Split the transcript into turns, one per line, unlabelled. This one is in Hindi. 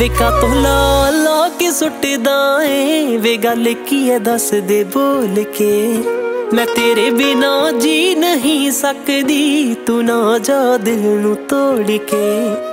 वे का तो ला ला के सुटदा है, वे गल की है दस दे बोल के। मैं तेरे बिना जी नहीं सकदी, तू ना जा दिल नू तोड़ के।